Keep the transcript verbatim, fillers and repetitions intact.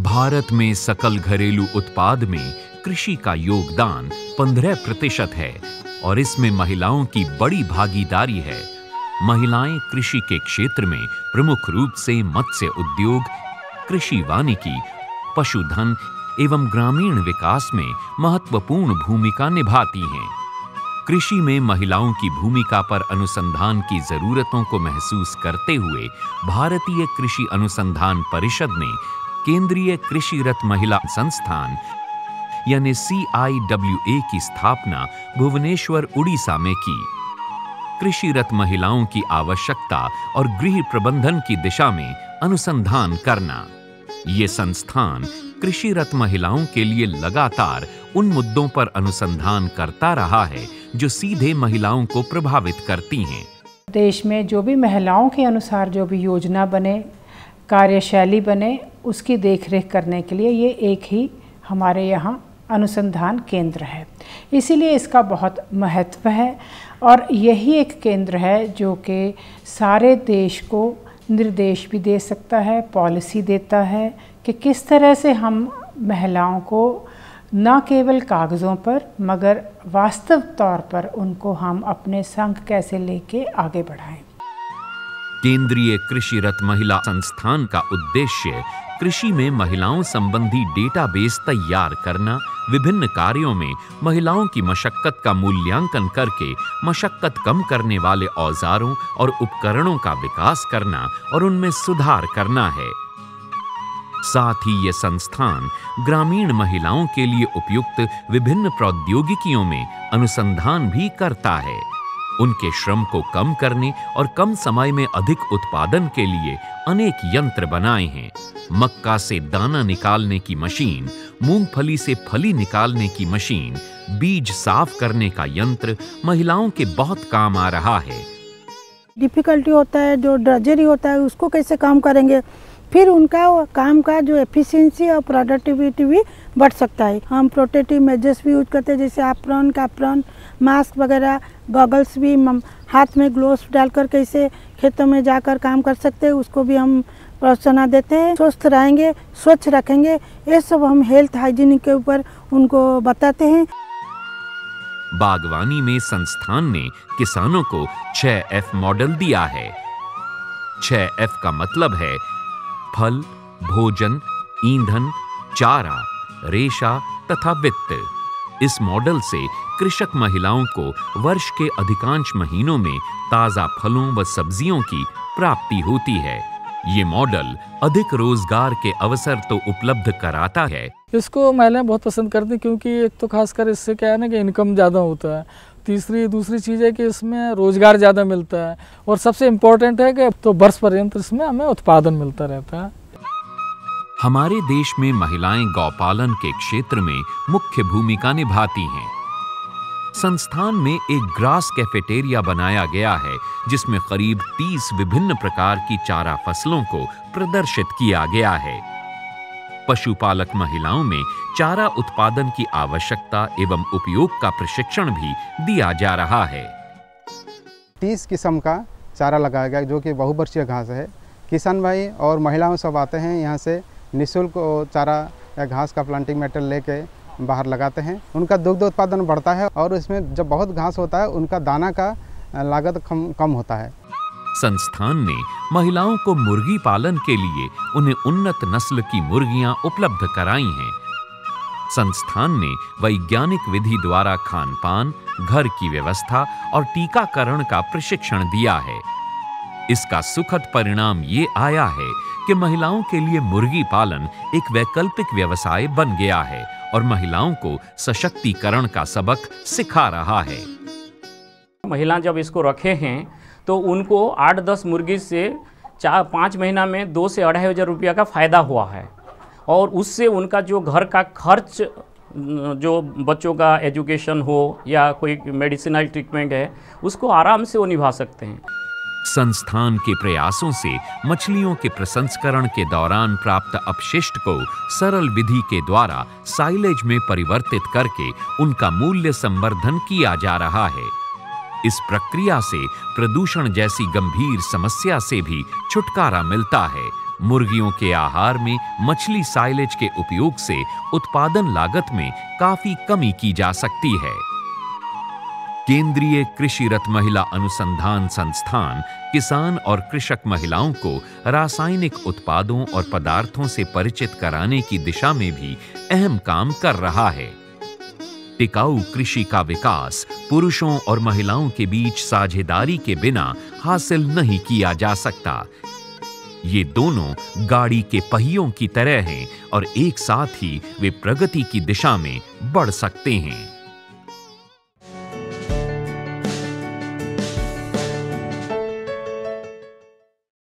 भारत में सकल घरेलू उत्पाद में कृषि का योगदान पंद्रह प्रतिशत है और इसमें महिलाओं की बड़ी भागीदारी है। महिलाएं कृषि के क्षेत्र में प्रमुख रूप से मत्स्य उद्योग, कृषि वानिकी, पशुधन एवं ग्रामीण विकास में महत्वपूर्ण भूमिका निभाती हैं। कृषि में महिलाओं की भूमिका पर अनुसंधान की जरूरतों को महसूस करते हुए भारतीय कृषि अनुसंधान परिषद ने केंद्रीय कृषिरत महिला संस्थान यानी सी आई डब्ल्यू ए की स्थापना भुवनेश्वर, उड़ीसा में की। कृषिरत महिलाओं की आवश्यकता और गृह प्रबंधन की दिशा में अनुसंधान करना। ये संस्थान कृषिरत महिलाओं के लिए लगातार उन मुद्दों पर अनुसंधान करता रहा है जो सीधे महिलाओं को प्रभावित करती हैं। देश में जो भी महिलाओं के अनुसार जो भी योजना बने, कार्यशैली बने, उसकी देखरेख करने के लिए ये एक ही हमारे यहाँ अनुसंधान केंद्र है। इसीलिए इसका बहुत महत्व है और यही एक केंद्र है जो कि सारे देश को निर्देश भी दे सकता है, पॉलिसी देता है कि किस तरह से हम महिलाओं को न केवल कागज़ों पर मगर वास्तव तौर पर उनको हम अपने संग कैसे लेके आगे बढ़ाएं। केंद्रीय कृषिरत महिला संस्थान का उद्देश्य कृषि में महिलाओं संबंधी डेटाबेस तैयार करना, विभिन्न कार्यों में महिलाओं की मशक्कत का मूल्यांकन करके मशक्कत कम करने वाले औजारों और उपकरणों का विकास करना और उनमें सुधार करना है। साथ ही ये संस्थान ग्रामीण महिलाओं के लिए उपयुक्त विभिन्न प्रौद्योगिकियों में अनुसंधान भी करता है। उनके श्रम को कम करने और कम समय में अधिक उत्पादन के लिए अनेक यंत्र बनाए हैं। मक्का से दाना निकालने की मशीन, मूंगफली से फली निकालने की मशीन, बीज साफ करने का यंत्र महिलाओं के बहुत काम आ रहा है। डिफिकल्टी होता है, जो ड्रजरी होता है उसको कैसे काम करेंगे, फिर उनका काम का जो एफिशिएंसी और प्रोडक्टिविटी भी बढ़ सकता है। हम प्रोटेक्टिव मेजर्स भी यूज करते हैं, जैसे एप्रॉन, कैप्रॉन, मास्क वगैरह, गॉगल्स भी, हाथ में ग्लोव्स डालकर कैसे खेतों में जाकर काम कर सकते हैं उसको भी हम प्रोत्साहन देते हैं। स्वस्थ रहेंगे, स्वच्छ रखेंगे, ये सब हम हेल्थ हाइजीन के ऊपर उनको बताते हैं। बागवानी में संस्थान ने किसानों को छह एफ मॉडल दिया है। छह एफ का मतलब है फल, भोजन, ईंधन, चारा, रेशा तथा वित्त। इस मॉडल से कृषक महिलाओं को वर्ष के अधिकांश महीनों में ताजा फलों व सब्जियों की प्राप्ति होती है। ये मॉडल अधिक रोजगार के अवसर तो उपलब्ध कराता है। इसको महिलाएं बहुत पसंद करती हैं क्योंकि एक तो खासकर इससे क्या है ना कि इनकम ज़्यादा होता है। तीसरी दूसरी चीज़ है कि इसमें रोजगार ज़्यादा मिलता है और सबसे इम्पोर्टेंट है कि तो वर्ष पर्यंत इसमें हमें उत्पादन मिलता रहता है। हमारे देश में महिलाएं गौपालन के क्षेत्र में मुख्य भूमिका निभाती हैं। संस्थान में एक ग्रास कैफेटेरिया बनाया गया है जिसमें करीब तीस विभिन्न प्रकार की चारा फसलों को प्रदर्शित किया गया है। पशुपालक महिलाओं में चारा उत्पादन की आवश्यकता एवं उपयोग का प्रशिक्षण भी दिया जा रहा है। तीस किस्म का चारा लगाया गया जो कि बहुवर्षीय घास है। किसान भाई और महिलाओं सब आते हैं यहाँ से निःशुल्क चारा या घास का प्लांटिंग मेटेरियल लेके बाहर लगाते हैं। उनका दुग्ध उत्पादन बढ़ता है और इसमें जब बहुत घास होता है उनका दाना का लागत कम कम होता है। संस्थान ने महिलाओं को मुर्गी पालन के लिए उन्हें उन्नत नस्ल की मुर्गियां उपलब्ध कराई हैं। संस्थान ने वैज्ञानिक विधि द्वारा खान पान, घर की व्यवस्था और टीकाकरण का प्रशिक्षण दिया है। इसका सुखद परिणाम ये आया है कि महिलाओं के लिए मुर्गी पालन एक वैकल्पिक व्यवसाय बन गया है और महिलाओं को सशक्तिकरण का सबक सिखा रहा है। महिला जब इसको रखे हैं तो उनको आठ दस मुर्गी से चार पाँच महीना में दो से अढ़ाई हज़ार रुपया का फ़ायदा हुआ है और उससे उनका जो घर का खर्च, जो बच्चों का एजुकेशन हो या कोई मेडिसिनल ट्रीटमेंट है, उसको आराम से वो निभा सकते हैं। संस्थान के प्रयासों से मछलियों के प्रसंस्करण के दौरान प्राप्त अपशिष्ट को सरल विधि के द्वारा साइलेज में परिवर्तित करके उनका मूल्य संवर्धन किया जा रहा है। इस प्रक्रिया से प्रदूषण जैसी गंभीर समस्या से भी छुटकारा मिलता है मुर्गियों के आहार में मछली साइलेज के उपयोग से उत्पादन लागत में काफी कमी की जा सकती है। केंद्रीय कृषि रत महिला अनुसंधान संस्थान किसान और कृषक महिलाओं को रासायनिक उत्पादों और पदार्थों से परिचित कराने की दिशा में भी अहम काम कर रहा है। टिकाऊ कृषि का विकास पुरुषों और महिलाओं के बीच साझेदारी के बिना हासिल नहीं किया जा सकता। ये दोनों गाड़ी के पहियों की तरह हैं और एक साथ ही वे प्रगति की दिशा में बढ़ सकते हैं।